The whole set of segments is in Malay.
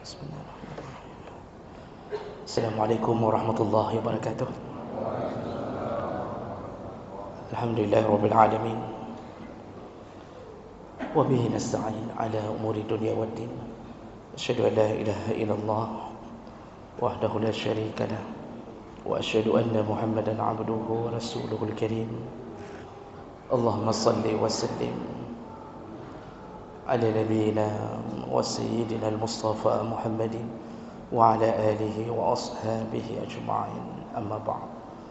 Bismillahirrahmanirrahim. Assalamualaikum warahmatullahi wabarakatuh. Alhamdulillahirabbil alamin. Wa bihi nasta'in ala umuri dunya waddin. Asyhadu an la ilaha illallah wahdahu la syarika lah wa asyhadu anna Muhammadan 'abduhu wa rasuluhul karim. Allahumma shalli wa sallim ala nabiyyina wa sayyidina al-Mustafa Muhammadin wa ala alihi wa ashabihi ajma'in. Amma ba'd.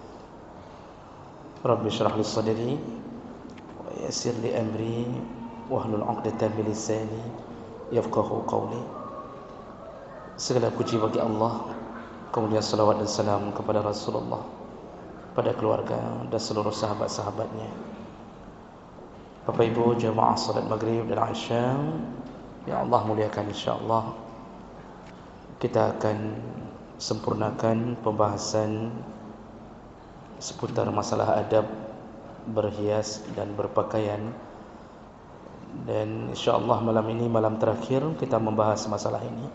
Rabbi shrah li sadri wa yassir li amri wahlul 'uqdatam min lisani yafqahu qawli. Segala puji bagi Allah, kemudian salawat dan salam kepada Rasulullah, pada keluarga dan seluruh sahabat-sahabatnya. Bapak Ibu jemaah salat maghrib dan isya yang Allah muliakan, insyaallah kita akan sempurnakan pembahasan seputar masalah adab berhias dan berpakaian. Dan insyaallah malam ini malam terakhir kita membahas masalah ini.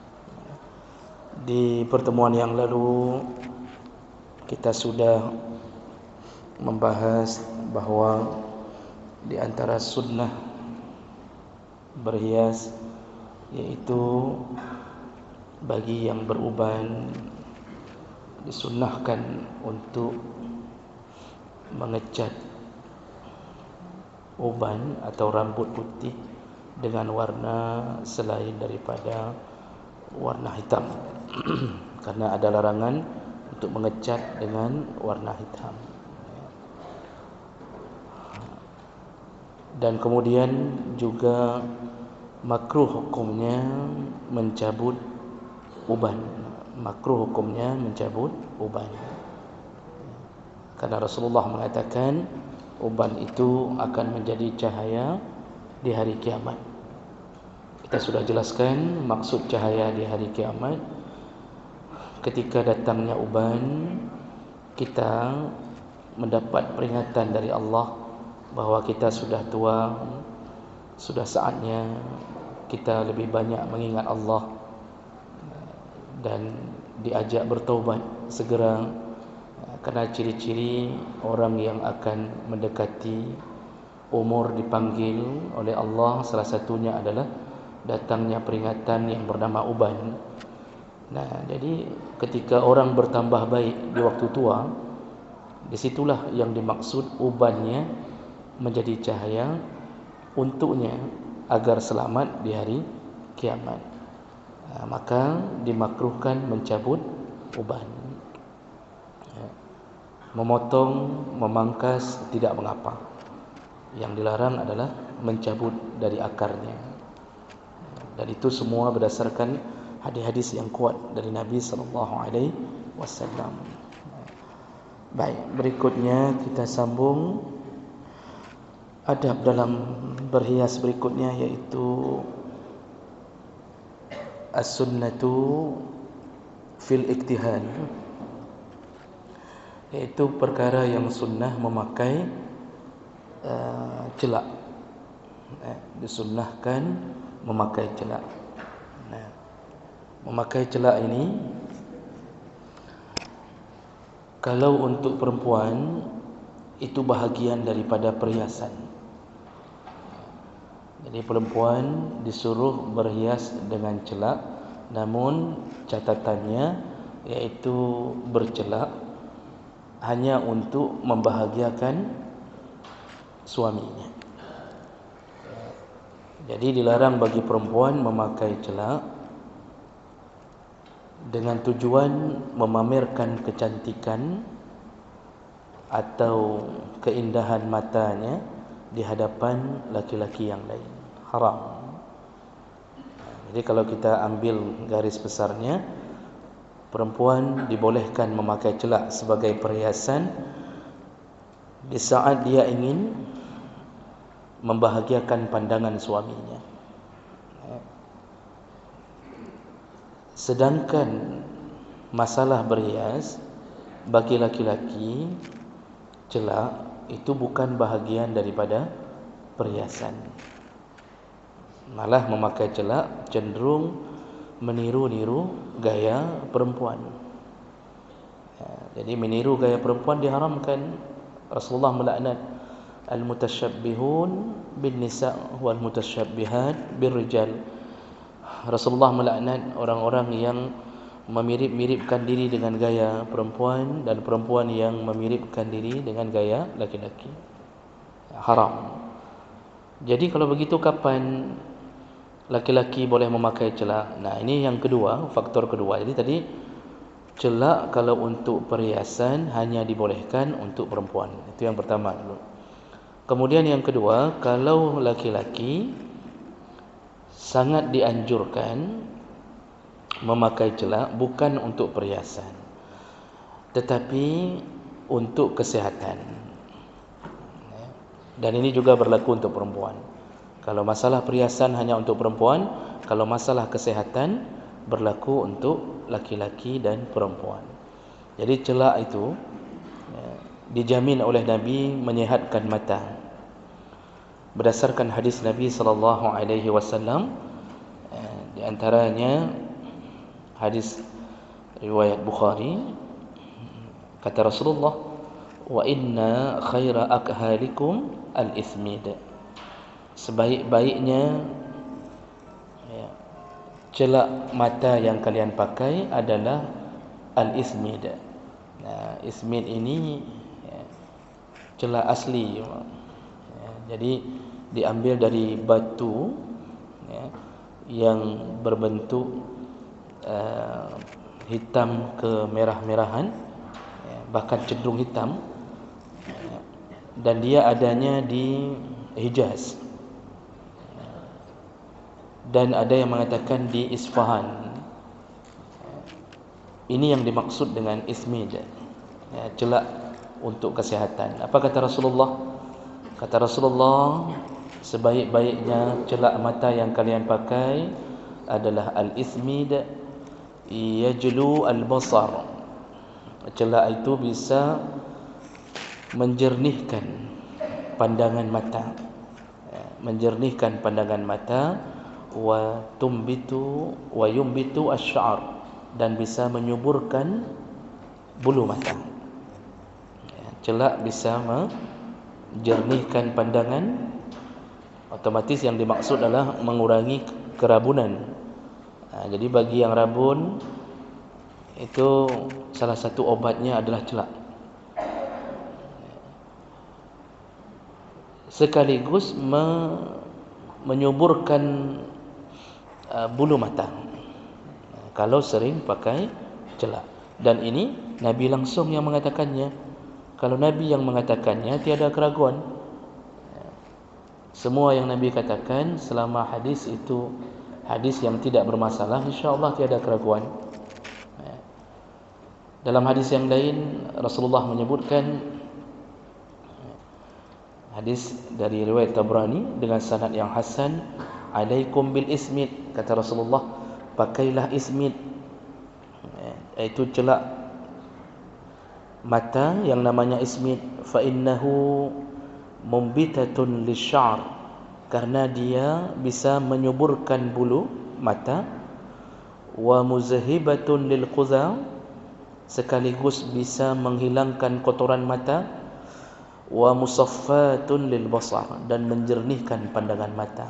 Di pertemuan yang lalu kita sudah membahas bahawa di antara sunnah berhias yaitu bagi yang beruban disunnahkan untuk mengecat uban atau rambut putih dengan warna selain daripada warna hitam karena ada larangan untuk mengecat dengan warna hitam. Dan kemudian juga makruh hukumnya mencabut uban. Makruh hukumnya mencabut uban. Karena Rasulullah mengatakan uban itu akan menjadi cahaya di hari kiamat. Kita sudah jelaskan maksud cahaya di hari kiamat. Ketika datangnya uban, kita mendapat peringatan dari Allah bahawa kita sudah tua, sudah saatnya kita lebih banyak mengingat Allah dan diajak bertaubat segera. Kerana ciri-ciri orang yang akan mendekati umur dipanggil oleh Allah, salah satunya adalah datangnya peringatan yang bernama uban. Nah, jadi ketika orang bertambah baik di waktu tua, disitulah yang dimaksud ubannya menjadi cahaya untuknya agar selamat di hari kiamat. Maka dimakruhkan mencabut uban. Memotong, memangkas tidak mengapa. Yang dilarang adalah mencabut dari akarnya. Dan itu semua berdasarkan hadis-hadis yang kuat dari Nabi SAW. Baik, berikutnya kita sambung adab dalam berhias berikutnya, yaitu as-sunnatu fil iktihal, yaitu perkara yang sunnah memakai celak. Disunnahkan memakai celak. Memakai celak ini kalau untuk perempuan itu bahagian daripada perhiasan. Jadi perempuan disuruh berhias dengan celak, namun catatannya yaitu bercelak hanya untuk membahagiakan suaminya. Jadi dilarang bagi perempuan memakai celak dengan tujuan memamerkan kecantikan atau keindahan matanya di hadapan laki-laki yang lain. Haram. Jadi kalau kita ambil garis besarnya, perempuan dibolehkan memakai celak sebagai perhiasan di saat dia ingin membahagiakan pandangan suaminya. Sedangkan masalah berhias bagi laki-laki, celak itu bukan bahagian daripada perhiasan. Malah memakai celak cenderung meniru-niru gaya perempuan. Jadi meniru gaya perempuan diharamkan. Rasulullah melaknat al-mutasyabbihun bin nisa' wal mutasyabbihat bir rijal. Rasulullah melaknat orang-orang yang memirip-miripkan diri dengan gaya perempuan dan perempuan yang memiripkan diri dengan gaya laki-laki. Haram. Jadi kalau begitu kapan laki-laki boleh memakai celak? Nah, ini yang kedua, faktor kedua. Jadi tadi celak kalau untuk perhiasan hanya dibolehkan untuk perempuan. Itu yang pertama dulu. Kemudian yang kedua, kalau laki-laki sangat dianjurkan memakai celak bukan untuk perhiasan, tetapi untuk kesihatan. Dan ini juga berlaku untuk perempuan. Kalau masalah perhiasan hanya untuk perempuan, kalau masalah kesihatan berlaku untuk laki-laki dan perempuan. Jadi celak itu dijamin oleh Nabi menyihatkan mata. Berdasarkan hadis Nabi SAW, di antaranya hadis riwayat Bukhari, kata Rasulullah, wa inna khaira akhalikum al-ithmid. Sebaik-baiknya celak mata yang kalian pakai adalah al-ithmid. Nah, ithmid ini celak asli. Jadi diambil dari batu yang berbentuk hitam kemerah-merahan, bahkan cenderung hitam, dan dia adanya di Hijaz, dan ada yang mengatakan di Isfahan. Ini yang dimaksud dengan ismid, celak untuk kesihatan. Apa kata Rasulullah? Kata Rasulullah, sebaik-baiknya celak mata yang kalian pakai adalah al-ismid yajlu al-basar. Celak itu bisa menjernihkan pandangan mata, menjernihkan pandangan mata, wa tumbitu wa yumbitu asy-sya'r, dan bisa menyuburkan bulu mata. Celak bisa menjernihkan pandangan, otomatis yang dimaksud adalah mengurangi kerabunan. Jadi bagi yang rabun, itu salah satu obatnya adalah celak. Sekaligus menyuburkan bulu mata kalau sering pakai celak. Dan ini Nabi langsung yang mengatakannya. Kalau Nabi yang mengatakannya, tiada keraguan. Semua yang Nabi katakan selama hadis itu hadis yang tidak bermasalah, insya-Allah tiada keraguan. Dalam hadis yang lain Rasulullah menyebutkan, hadis dari riwayat Tabrani dengan sanad yang hasan, alaikum bil ismid, kata Rasulullah, pakailah ismid, iaitu celak mata yang namanya ismid, fa innahu mumbitatun lisya'r, karena dia bisa menyuburkan bulu mata, wa muzhibatun lil qudha, sekaligus bisa menghilangkan kotoran mata, wa musaffatun lil basar, dan menjernihkan pandangan mata.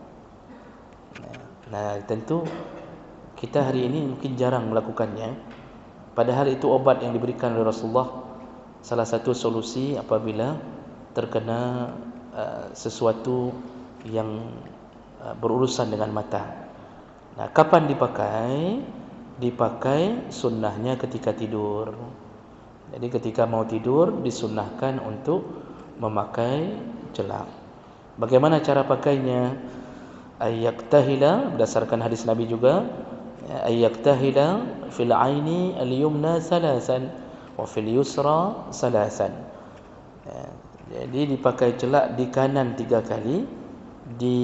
Nah, tentu kita hari ini mungkin jarang melakukannya, padahal itu obat yang diberikan oleh Rasulullah, salah satu solusi apabila terkena sesuatu yang berurusan dengan mata. Nah, kapan dipakai? Dipakai sunnahnya ketika tidur. Jadi ketika mau tidur disunnahkan untuk memakai celak. Bagaimana cara pakainya? Ayyaktahila, berdasarkan hadis Nabi juga, ayyaktahila fil aini al-yumna salasan wa fil yusra salasan. Jadi dipakai celak di kanan 3 kali, di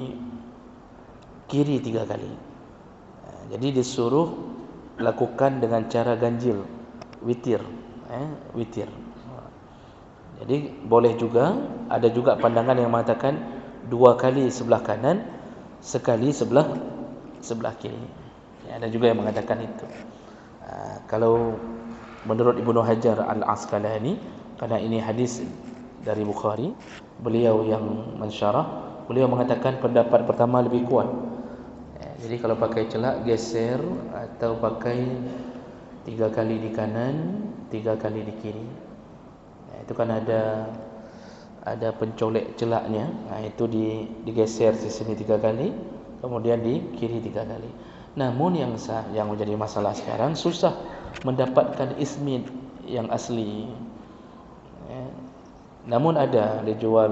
kiri 3 kali. Jadi disuruh lakukan dengan cara ganjil, witir, witir. Jadi boleh juga, ada juga pandangan yang mengatakan 2 kali sebelah kanan, sekali sebelah kiri. Ya, ada juga yang mengatakan itu. Kalau menurut Ibnu Hajar Al-Asqalani, karena ini hadis dari Bukhari, beliau yang mensyarah, beliau mengatakan pendapat pertama lebih kuat. Jadi kalau pakai celak geser atau pakai 3 kali di kanan, 3 kali di kiri. Itu kan ada pencolek celaknya. Itu digeser di sini 3 kali, kemudian di kiri 3 kali. Namun yang menjadi masalah sekarang, susah mendapatkan ismid yang asli. Namun ada dijual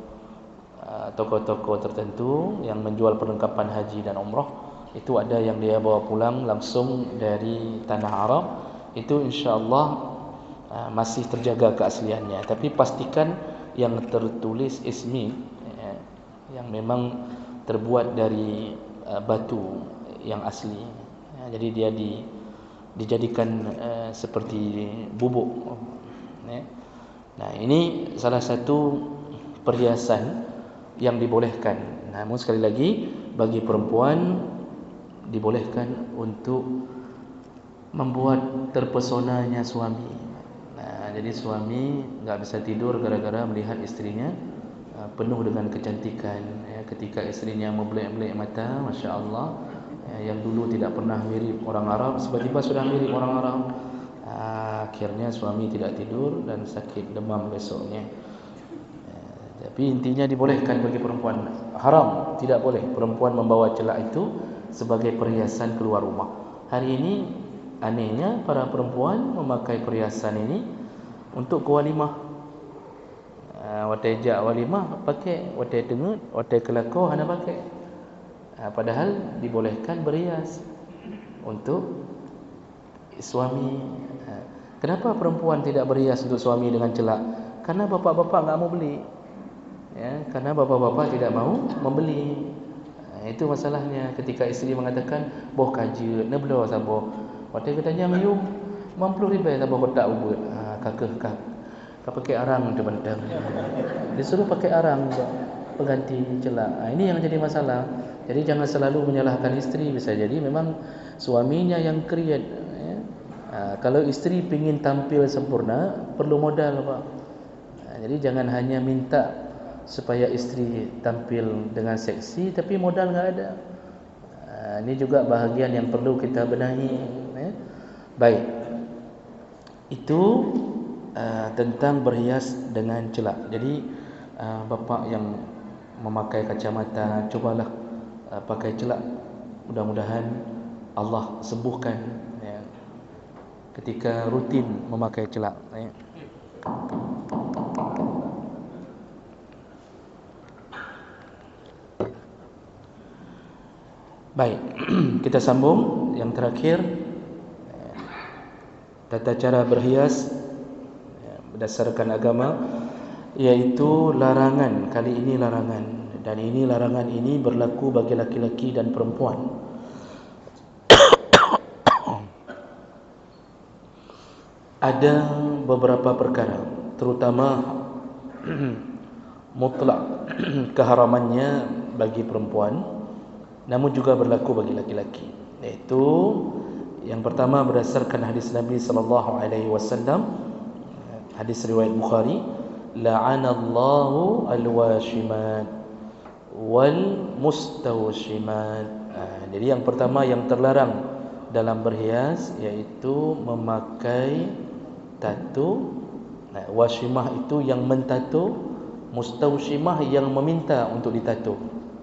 toko-toko tertentu yang menjual perlengkapan haji dan umrah. Itu ada yang dia bawa pulang langsung dari tanah Arab. Itu insya-Allah masih terjaga keasliannya. Tapi pastikan yang tertulis ismi yang memang terbuat dari batu yang asli. Jadi dia dijadikan seperti bubuk. Nah, ini salah satu perhiasan yang dibolehkan. Namun sekali lagi, bagi perempuan dibolehkan untuk membuat terpesonanya suami. Jadi suami enggak bisa tidur gara-gara melihat istrinya penuh dengan kecantikan. Ketika istrinya membelek-belek mata, masya-Allah, yang dulu tidak pernah mirip orang Arab, tiba-tiba sudah mirip orang Arab. Akhirnya suami tidak tidur dan sakit demam besoknya. Tapi intinya dibolehkan bagi perempuan. Haram, tidak boleh perempuan membawa celak itu sebagai perhiasan keluar rumah. Hari ini anehnya para perempuan memakai perhiasan ini untuk ke walimah. Watai jak walimah pakai, watai dengut, watai kelakor hana pakai. Padahal dibolehkan berhias untuk suami. Kenapa perempuan tidak berhias untuk suami dengan celak? Karena bapak-bapak enggak mau beli. Karena bapak-bapak tidak mau membeli. Itu masalahnya. Ketika isteri mengatakan, "Boh kaji, ne belo sabo." Watai katanya, "Yu, 50,000 sabo kotak ubud." Kakak kau pakai arang tu bentang. Disuruh pakai arang pengganti celak. Ini yang jadi masalah. Jadi jangan selalu menyalahkan isteri. Bisa jadi memang suaminya yang create. Kalau isteri ingin tampil sempurna, perlu modal, Pak. Jadi jangan hanya minta supaya isteri tampil dengan seksi, tapi modal enggak ada. Ini juga bahagian yang perlu kita benahi. Baik. Itu tentang berhias dengan celak. Jadi bapa yang memakai kacamata, cobalah pakai celak. Mudah-mudahan Allah sembuhkan ketika rutin memakai celak. Baik, kita sambung yang terakhir, tata cara berhias berdasarkan agama, yaitu larangan. Kali ini larangan, dan ini larangan ini berlaku bagi laki-laki dan perempuan. Ada beberapa perkara, terutama mutlak keharamannya bagi perempuan, namun juga berlaku bagi laki-laki. Yaitu yang pertama berdasarkan hadis Nabi sallallahu alaihi wasallam, hadis riwayat Bukhari, la'anallahu al-washimat wal mustawshimat. Jadi yang pertama yang terlarang dalam berhias yaitu memakai tato. Washimah itu yang mentato, mustawshimah yang meminta untuk ditato.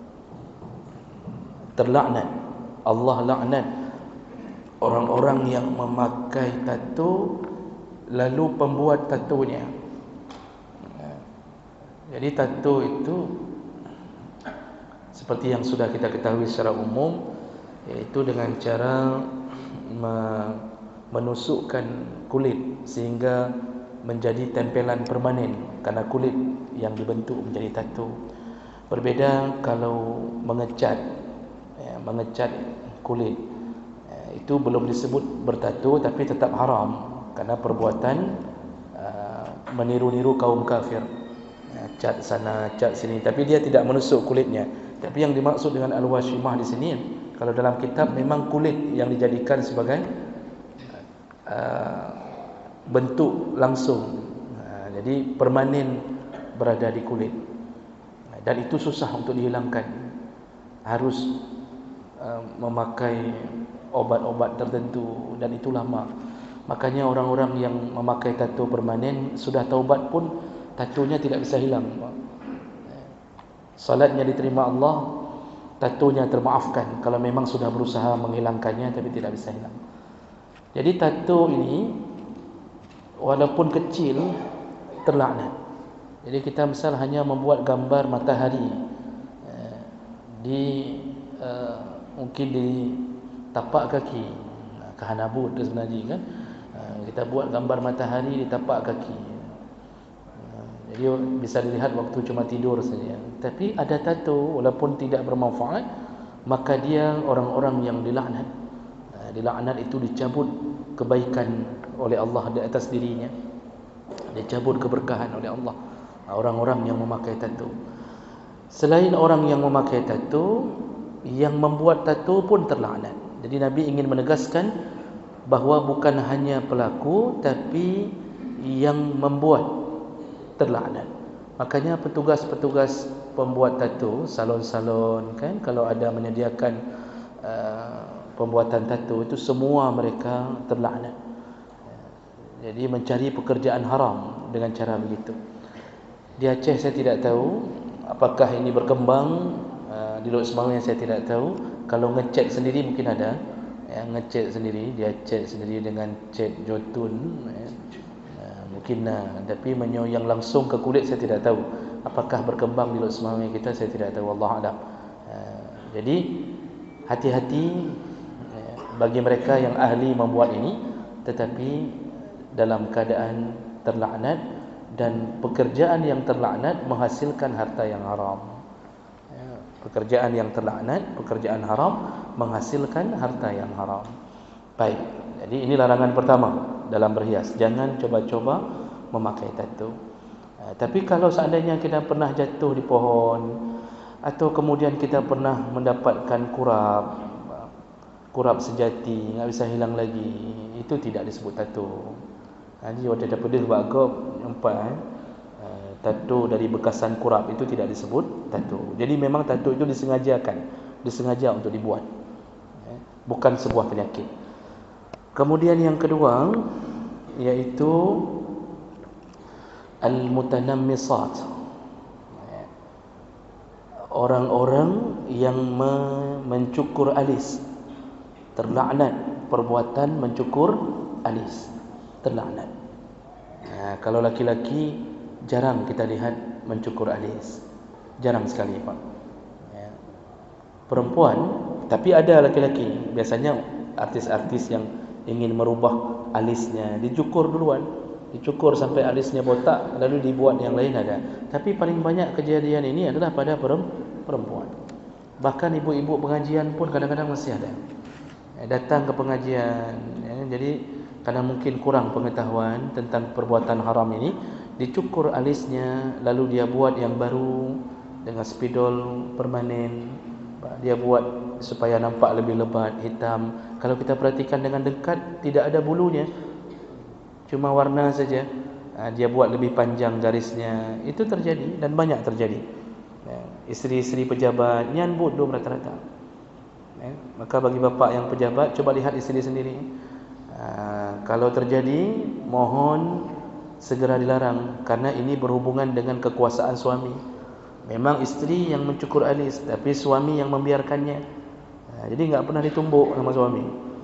Terlaknat, Allah laknat orang-orang yang memakai tato lalu pembuat tatonya. Jadi tato itu seperti yang sudah kita ketahui secara umum, yaitu dengan cara menusukkan kulit sehingga menjadi tempelan permanen, karena kulit yang dibentuk menjadi tato. Berbeda kalau mengecat kulit, itu belum disebut bertato tapi tetap haram karena perbuatan meniru-niru kaum kafir. Cat sana, cat sini, tapi dia tidak menusuk kulitnya. Tapi yang dimaksud dengan al-washimah di sini Kalau dalam kitab memang kulit yang dijadikan sebagai bentuk langsung. Jadi permanen berada di kulit. Dan itu susah untuk dihilangkan. Harus memakai obat-obat tertentu dan itu lama. Makanya orang-orang yang memakai tattoo permanen sudah taubat pun tatonya tidak bisa hilang. Salatnya diterima Allah, tatonya termaafkan kalau memang sudah berusaha menghilangkannya tapi tidak bisa hilang. Jadi tattoo ini walaupun kecil terlaknat. Jadi kita misal hanya membuat gambar matahari di mungkin di tapak kaki, kahanabut sebenarnya kan. Kita buat gambar matahari di tapak kaki. Jadi bisa dilihat waktu cuma tidur saja. Tapi ada tattoo walaupun tidak bermanfaat, maka dia orang-orang yang dilaknat. Dilaknat itu dicabut kebaikan oleh Allah di atas dirinya. Dicabut keberkahan oleh Allah. Orang-orang yang memakai tattoo. Selain orang yang memakai tattoo, yang membuat tattoo pun terlaknat. Jadi Nabi ingin menegaskan bahawa bukan hanya pelaku tapi yang membuat terlaknat. Makanya petugas-petugas pembuat tattoo, salon-salon kan, kalau ada menyediakan pembuatan tattoo itu semua mereka terlaknat. Jadi mencari pekerjaan haram dengan cara begitu. Di Aceh saya tidak tahu apakah ini berkembang, di Lok Semau yang saya tidak tahu. Kalau ngecat sendiri mungkin ada, ngecat sendiri, dia cat sendiri dengan cat jotun, mungkin tapi menyoyang langsung ke kulit saya tidak tahu. Apakah berkembang di Lok Semau kita, saya tidak tahu, wallahu a'lam. Jadi hati-hati bagi mereka yang ahli membuat ini, tetapi dalam keadaan terlaknat, dan pekerjaan yang terlaknat menghasilkan harta yang haram. Pekerjaan yang terlaknat, pekerjaan haram menghasilkan harta yang haram. Baik, jadi ini larangan pertama dalam berhias. Jangan coba-coba memakai tattoo. Tapi kalau seandainya kita pernah jatuh di pohon, atau kemudian kita pernah mendapatkan kurap sejati, nggak bisa hilang lagi, itu tidak disebut tattoo. Jadi waktu ada pedih bagok nampak tattoo dari bekasan kurap itu tidak disebut tattoo. Jadi memang tattoo itu disengaja untuk dibuat, bukan sebuah penyakit. Kemudian yang kedua yaitu al-mutanammisat, orang-orang yang mencukur alis. Terlaknat perbuatan mencukur alis, terlaknat. Kalau laki-laki jarang kita lihat mencukur alis, jarang sekali Pak. Perempuan, tapi ada laki-laki. Biasanya artis-artis yang ingin merubah alisnya dicukur duluan, dicukur sampai alisnya botak, lalu dibuat yang lain ada. Tapi paling banyak kejadian ini adalah pada perempuan. Bahkan ibu-ibu pengajian pun kadang-kadang masih ada datang ke pengajian, jadi karena mungkin kurang pengetahuan tentang perbuatan haram ini, dicukur alisnya, lalu dia buat yang baru dengan spidol permanen. Dia buat supaya nampak lebih lebat, hitam. Kalau kita perhatikan dengan dekat, tidak ada bulunya, cuma warna saja. Dia buat lebih panjang garisnya. Itu terjadi dan banyak terjadi. Isteri-isteri pejabat nyambut dua rata-rata. Maka bagi bapa yang pejabat, coba lihat isteri sendiri. Kalau terjadi, mohon segera dilarang, karena ini berhubungan dengan kekuasaan suami. Memang isteri yang mencukur alis, tapi suami yang membiarkannya. Jadi enggak pernah ditumbuk sama suami.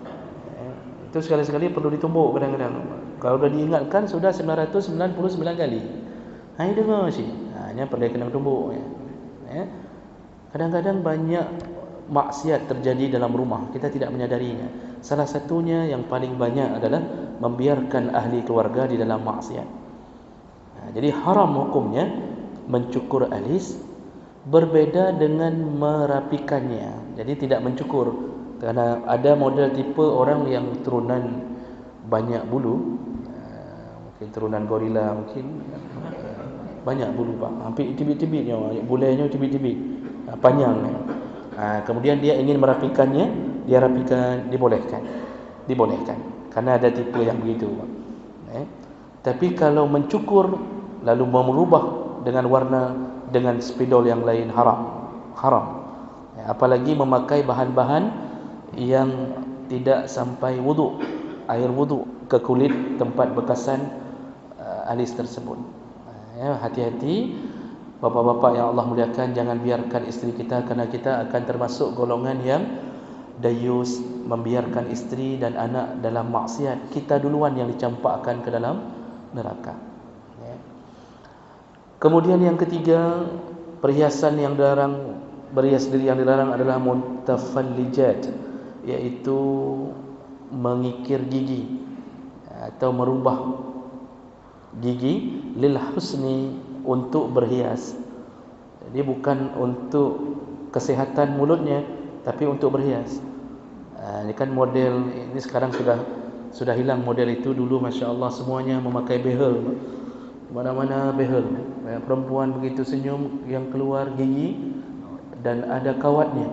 Itu sekali-sekali perlu ditumbuk kadang-kadang. Kalau sudah diingatkan sudah 999 kali. Hai dengar sih. Hanya perlu kena tumbuk. Kadang-kadang banyak maksiat terjadi dalam rumah, kita tidak menyadarinya. Salah satunya yang paling banyak adalah membiarkan ahli keluarga di dalam maksiat. Jadi haram hukumnya mencukur alis, berbeda dengan merapikannya. Jadi tidak mencukur, karena ada model tipe orang yang turunan banyak bulu, mungkin turunan gorila, mungkin banyak bulu Pak, hampir tibit-tibitnya, bulainya tibit-tibit, panjang. Kemudian dia ingin merapikannya, dia rapikan, dibolehkan. Karena ada tipe yang begitu. Tapi kalau mencukur lalu merubah dengan warna dengan spidol yang lain, haram. Apalagi memakai bahan-bahan yang tidak sampai air wudu ke kulit tempat bekasan alis tersebut. Hati-hati bapa-bapa yang Allah muliakan, jangan biarkan isteri kita, kerana kita akan termasuk golongan yang dayus, membiarkan isteri dan anak dalam maksiat. Kita duluan yang dicampakkan ke dalam neraka. Kemudian yang ketiga, perhiasan yang dilarang, berhias diri yang dilarang adalah mutafallijat, iaitu mengikir gigi atau merubah gigi lil husni, untuk berhias. Jadi bukan untuk kesihatan mulutnya, tapi untuk berhias. Ini kan model, ini sekarang sudah hilang model itu. Dulu Masya Allah semuanya memakai behel, mana-mana behel. Perempuan begitu senyum yang keluar gigi dan ada kawatnya,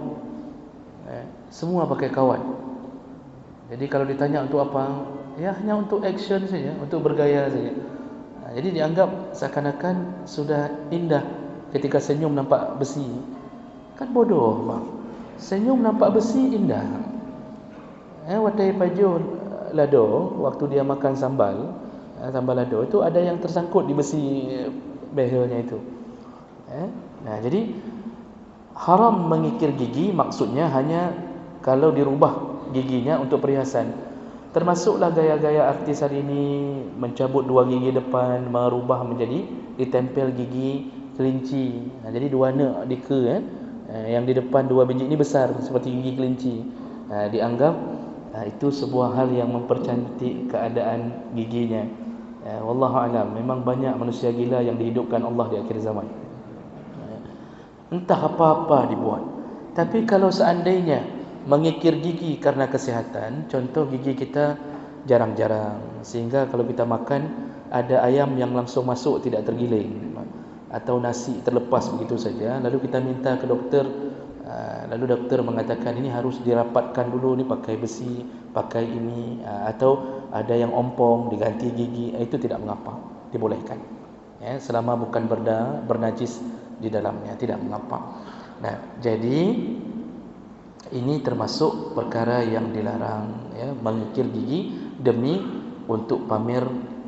semua pakai kawat. Jadi kalau ditanya untuk apa, ya hanya untuk action saja, untuk bergaya saja. Jadi dianggap seakan-akan sudah indah ketika senyum nampak besi. Kan bodoh, bang. Senyum nampak besi indah. Wadai pajo lado, waktu dia makan sambal lado itu ada yang tersangkut di besi behelnya itu. Jadi haram mengikir gigi, maksudnya hanya kalau dirubah giginya untuk perhiasan. Termasuklah gaya-gaya artis hari ini, mencabut 2 gigi depan, merubah menjadi ditempel gigi kelinci. Jadi 2 nak dika, yang di depan 2 biji ini besar seperti gigi kelinci. Dianggap itu sebuah hal yang mempercantik keadaan giginya. Wallahu a'lam. Memang banyak manusia gila yang dihidupkan Allah di akhir zaman. Entah apa-apa dibuat. Tapi kalau seandainya mengikir gigi karena kesihatan, contoh gigi kita jarang-jarang, sehingga kalau kita makan ada ayam yang langsung masuk tidak tergiling, atau nasi terlepas begitu saja, lalu kita minta ke doktor, lalu doktor mengatakan ini harus dirapatkan dulu, ni pakai besi, pakai ini, atau ada yang ompong diganti gigi, itu tidak mengapa, dibolehkan, selama bukan bernajis di dalamnya, tidak mengapa. Jadi ini termasuk perkara yang dilarang, mengikir gigi demi untuk pamer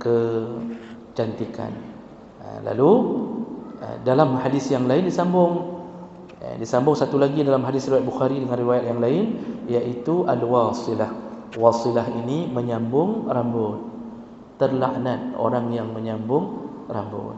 kecantikan. Lalu dalam hadis yang lain disambung satu lagi dalam hadis riwayat Bukhari dengan riwayat yang lain, iaitu al-wasilah. Wasilah ini menyambung rambut. Terlaknat orang yang menyambung rambut.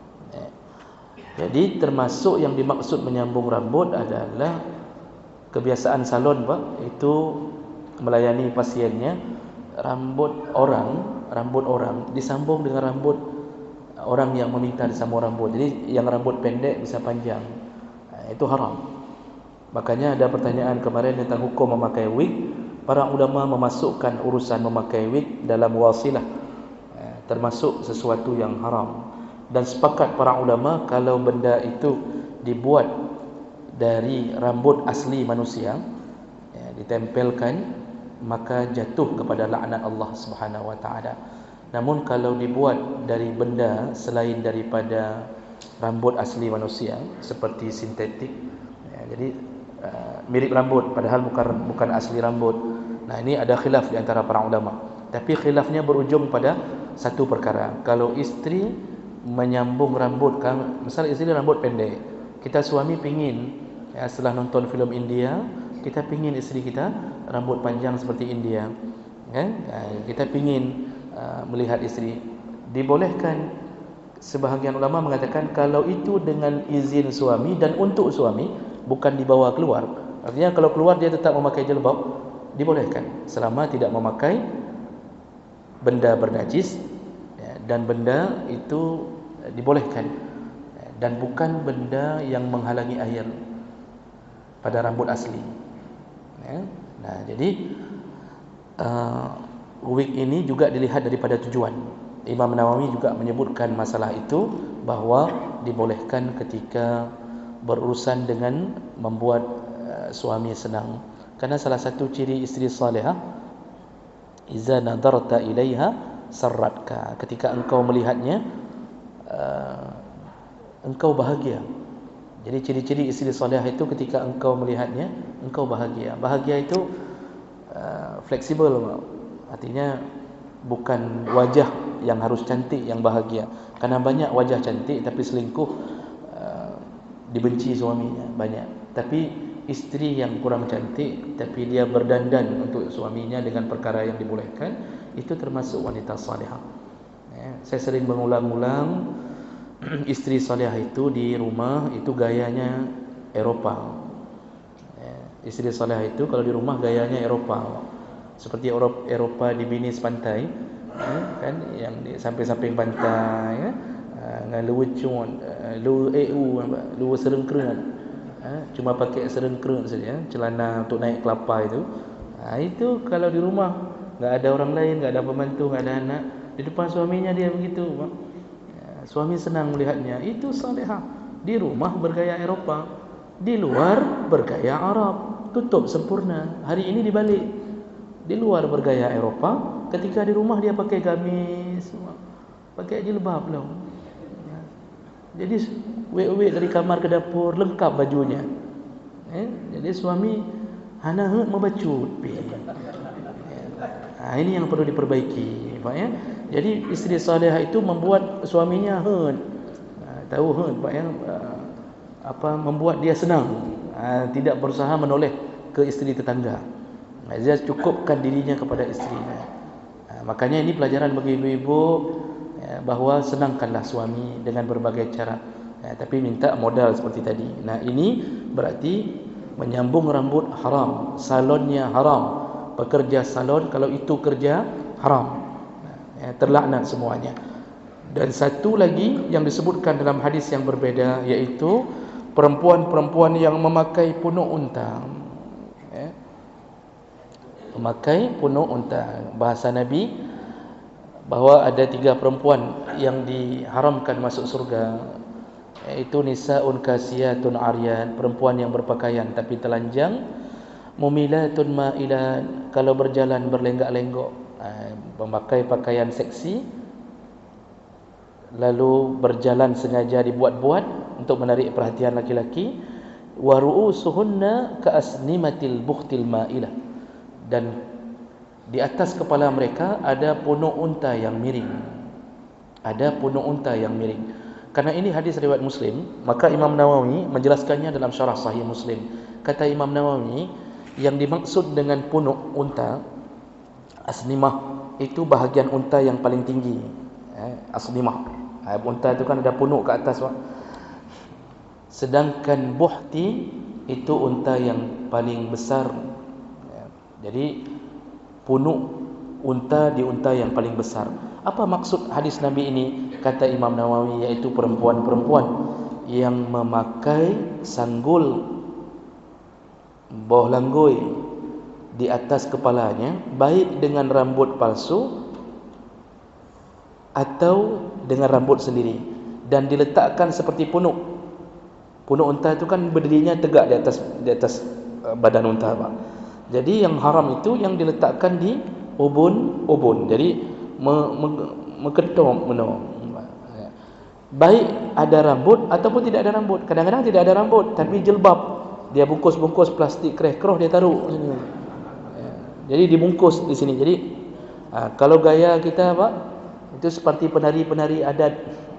Jadi termasuk yang dimaksud menyambung rambut adalah kebiasaan salon, Pak, itu melayani pasiennya, rambut orang disambung dengan rambut orang yang meminta disambung rambut. Jadi yang rambut pendek bisa panjang. Itu haram. Makanya ada pertanyaan kemarin tentang hukum memakai wig. Para ulama memasukkan urusan memakai wig dalam wasilah, termasuk sesuatu yang haram. Dan sepakat para ulama kalau benda itu dibuat dari rambut asli manusia, ditempelkan, maka jatuh kepada laknat Allah Subhanahu wa taala. Namun kalau dibuat dari benda selain daripada rambut asli manusia seperti sintetik, jadi mirip rambut padahal bukan asli rambut. Ini ada khilaf di antara para ulama. Tapi khilafnya berujung pada satu perkara. Kalau isteri menyambung rambut, misalnya isteri rambut pendek, kita suami pingin, setelah nonton filem India, kita pingin isteri kita rambut panjang seperti India, kita pingin melihat isteri, dibolehkan. Sebahagian ulama mengatakan kalau itu dengan izin suami dan untuk suami, bukan dibawa keluar. Artinya kalau keluar dia tetap memakai jilbab, dibolehkan selama tidak memakai benda bernajis, dan benda itu dibolehkan, dan bukan benda yang menghalangi air pada rambut asli. Jadi wig ini juga dilihat daripada tujuan. Imam Nawawi juga menyebutkan masalah itu, bahawa dibolehkan ketika berurusan dengan membuat suami senang. Karena salah satu ciri isteri salihah, iza nadarta ilaiha sarratka, ketika engkau melihatnya engkau bahagia. Jadi ciri-ciri isteri salihah itu ketika engkau melihatnya engkau bahagia. Bahagia itu fleksibel, artinya bukan wajah yang harus cantik yang bahagia. Karena banyak wajah cantik tapi selingkuh, dibenci suaminya banyak. Tapi isteri yang kurang cantik tapi dia berdandan untuk suaminya dengan perkara yang dibolehkan, itu termasuk wanita salihah. Saya sering mengulang-ulang, isteri salihah itu di rumah itu gayanya Eropah. Isteri salihah itu kalau di rumah gayanya Eropah, seperti Eropah di Venice pantai, kan, yang di samping-samping pantai, dengan luwecun, luwe serengkrun, cuma pakai serengkrun saja, celana untuk naik kelapa itu. Itu kalau di rumah enggak ada orang lain, enggak ada pembantu, enggak ada anak, di depan suaminya dia begitu. Suami senang melihatnya. Itu salihah. Di rumah bergaya Eropah, di luar bergaya Arab, tutup sempurna. Hari ini dibalik, di luar bergaya Eropah, ketika di rumah dia pakai gamis, pakai jilbab loh. Jadi wek-wek dari kamar ke dapur lengkap bajunya. Jadi suami hana hut membacut. Ini yang perlu diperbaiki, Pak ya. Jadi isteri salihah itu membuat suaminya hut. Tahu hut, Pak ya, membuat dia senang. Tidak berusaha menoleh ke isteri tetangga. Dia cukupkan dirinya kepada isterinya. Makanya ini pelajaran bagi ibu-ibu, bahawa senangkanlah suami dengan berbagai cara, tapi minta modal seperti tadi. Nah, ini berarti menyambung rambut haram, salonnya haram, pekerja salon kalau itu kerja haram, terlaknat semuanya. Dan satu lagi yang disebutkan dalam hadis yang berbeda, yaitu perempuan-perempuan yang memakai punuk unta. Memakai punuk unta. Bahasa Nabi bahawa ada 3 perempuan yang diharamkan masuk surga, iaitu nisaun kasiyatun aryan, perempuan yang berpakaian tapi telanjang, mumilatun ma'ilan, kalau berjalan berlenggak-lenggok, memakai pakaian seksi lalu berjalan sengaja dibuat-buat untuk menarik perhatian laki-laki, wa ru'usuhunna ka'asnimatil bukhtil ma'ilah, dan di atas kepala mereka ada punuk unta yang miring. Ada punuk unta yang miring. Karena ini hadis riwayat Muslim, maka Imam Nawawi menjelaskannya dalam syarah Sahih Muslim. Kata Imam Nawawi, yang dimaksud dengan punuk unta, asnimah, itu bahagian unta yang paling tinggi. Asnimah, unta itu kan ada punuk ke atas. Sedangkan buhti itu unta yang paling besar. Jadi punuk unta di unta yang paling besar. Apa maksud hadis Nabi ini? Kata Imam Nawawi, yaitu perempuan-perempuan yang memakai sanggul bawah langgoi di atas kepalanya, baik dengan rambut palsu atau dengan rambut sendiri, dan diletakkan seperti punuk. Punuk unta itu kan berdirinya tegak di atas badan unta, Pak. Jadi yang haram itu yang diletakkan di ubun. Jadi mengetom, baik ada rambut ataupun tidak ada rambut. Kadang-kadang tidak ada rambut tapi jilbab, dia bungkus-bungkus plastik kroh dia taruh sini. Jadi dibungkus di sini. Jadi kalau gaya kita, Pak, itu seperti penari-penari adat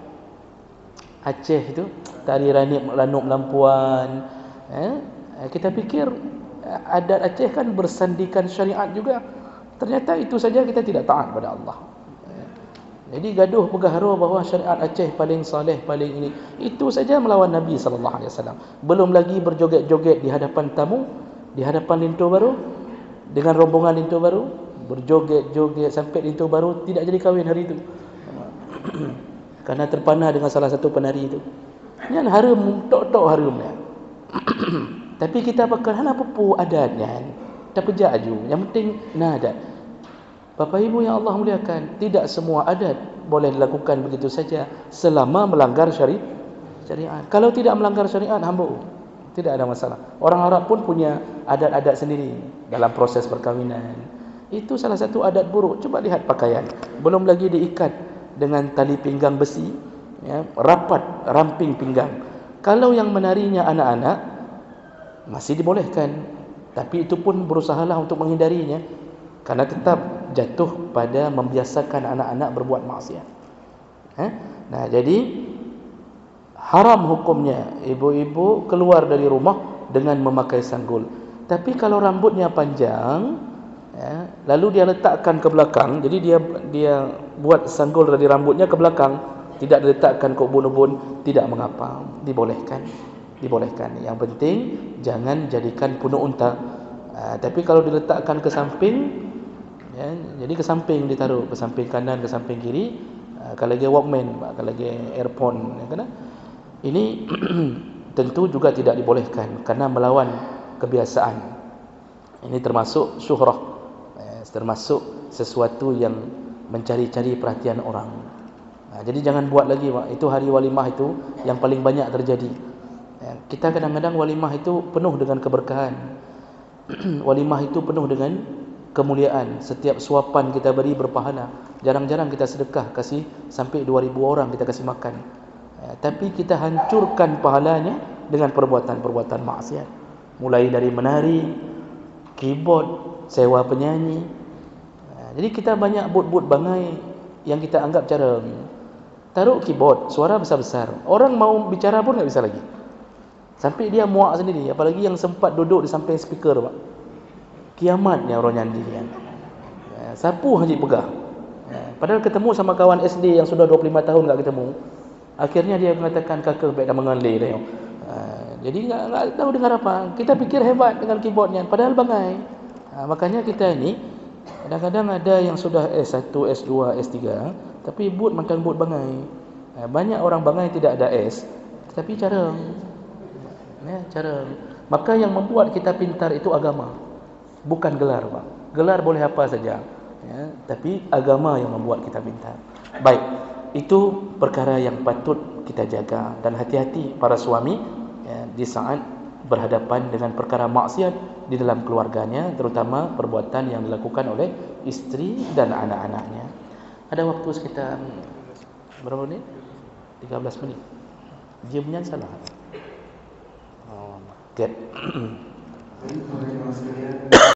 Aceh itu, tari ranuk lampuan. Kita pikir adat Aceh kan bersandikan syariat juga. Ternyata itu saja kita tidak taat pada Allah. Jadi gaduh pergahara bahawa syariat Aceh paling saleh, paling ini, itu saja melawan Nabi SAW. Belum lagi berjoget-joget di hadapan tamu, di hadapan lintu baru, dengan rombongan lintu baru, berjoget-joget sampai lintu baru tidak jadi kahwin hari itu. Karena terpanah dengan salah satu penari itu. Yang harum, tok-tok harumnya. Tapi kita pakai hana pupu adatnya, tak pejak aju. Yang penting adat. Bapak Ibu yang Allah muliakan, tidak semua adat boleh dilakukan begitu saja selama melanggar syariat. Kalau tidak melanggar syariat, hamba Tidak ada masalah. Orang Arab pun punya adat-adat sendiri dalam proses perkahwinan. Itu salah satu adat buruk. Coba lihat pakaian. Belum lagi diikat dengan tali pinggang besi, ya, rapat, ramping pinggang. Kalau yang menarinya anak-anak, masih dibolehkan. Tapi itu pun berusahalah untuk menghindarinya. Karena tetap jatuh pada membiasakan anak-anak berbuat maksiat. Nah, jadi haram hukumnya ibu-ibu keluar dari rumah dengan memakai sanggul. Tapi kalau rambutnya panjang, ya, lalu dia letakkan ke belakang, jadi dia buat sanggul dari rambutnya ke belakang, tidak diletakkan ke ubun-ubun, tidak mengapa, dibolehkan. Yang penting jangan jadikan punuk unta. Tapi kalau diletakkan ke samping, ya, jadi ke samping ditaruh, ke samping kanan, ke samping kiri. Kalau lagi Walkman, kalau lagi earphone, ya, kan? Ini tentu juga tidak dibolehkan karena melawan kebiasaan. Ini termasuk syuhrah, termasuk sesuatu yang mencari-cari perhatian orang. Jadi jangan buat lagi, itu hari walimah itu yang paling banyak terjadi. Kita kadang-kadang walimah itu penuh dengan keberkahan. Walimah itu penuh dengan kemuliaan. Setiap suapan kita beri berpahala. Jarang-jarang kita sedekah kasih sampai 2,000 orang kita kasih makan. Tapi kita hancurkan pahalanya dengan perbuatan-perbuatan maksiat. Mulai dari menari, keyboard, sewa penyanyi. Jadi kita banyak but-but bangai yang kita anggap cara. Taruh keyboard, suara besar-besar. Orang mau bicara pun tak bisa lagi. Sampai dia muak sendiri. Apalagi yang sempat duduk di samping speaker, Pak. Kiamatnya orang nyandi kan. Sapu haji pegah. Padahal ketemu sama kawan SD yang sudah 25 tahun tak ketemu. Akhirnya dia mengatakan kakak baik dah mengalih dah. Jadi enggak tahu dengar apa. Kita fikir hebat dengan keyboardnya, padahal bangai. Makanya kita ini kadang-kadang ada yang sudah S1, S2, S3, tapi boot makan boot bangai. Banyak orang bangai tidak ada S, tapi cara. Maka yang membuat kita pintar itu agama, bukan gelar, Pak. Gelar boleh apa saja, ya, tapi agama yang membuat kita pintar. Baik, itu perkara yang patut kita jaga dan hati-hati para suami, ya, di saat berhadapan dengan perkara maksiat di dalam keluarganya, terutama perbuatan yang dilakukan oleh isteri dan anak-anaknya. Ada waktu sekitar berapa menit? 13 menit. Jamnya salah. Get.